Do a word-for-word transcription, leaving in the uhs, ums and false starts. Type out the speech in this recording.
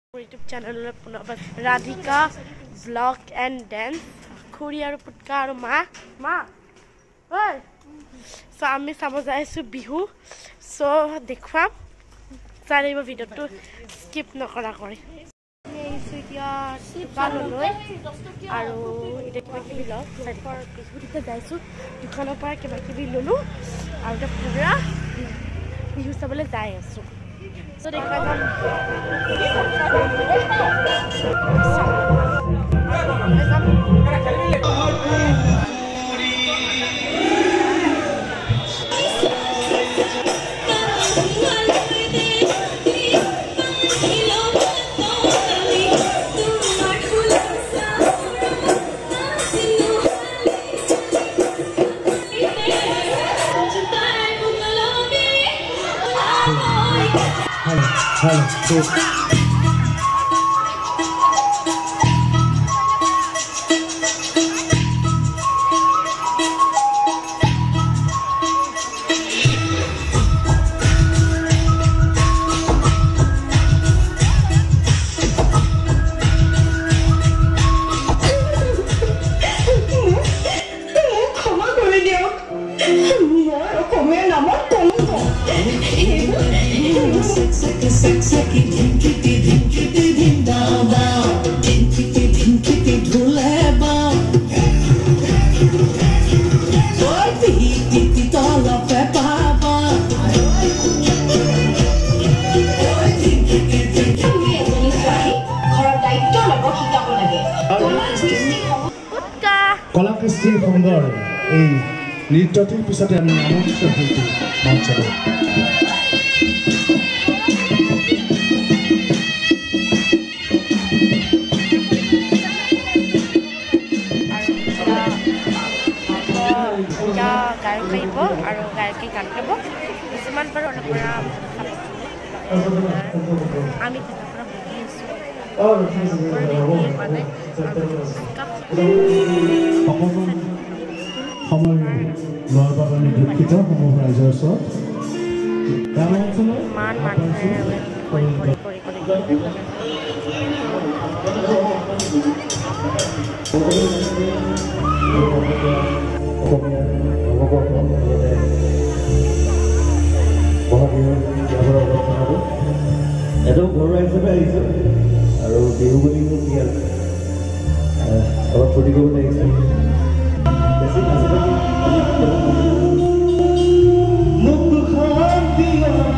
YouTube channel Radhika vlog and dance Khuri aru putka aru ma ma oi so ami sabo jaisu bihu so dekhwam charibo video to skip nokora kori ei suya sipalo loi aru ite kiba kibi log sarikor bisburite jaisu dukhanor par kiba kibi lolu aru ta pura bihu sabole jai asu so they come Hello, hello, Kola Christy Fongor, a little episode and announced the সময় লোৱাৰ বাবে দুঃখিত সমূহ ৰাইজৰ ওচৰত মান মানুহে কৰি কৰি কৰি কৰি এইটো ঘৰুৱা হিচাপে আহিছে আৰু বিহু বুলি কি আছে অলপ ফূৰ্তি কৰিব লাগিছে বেছি নাচিব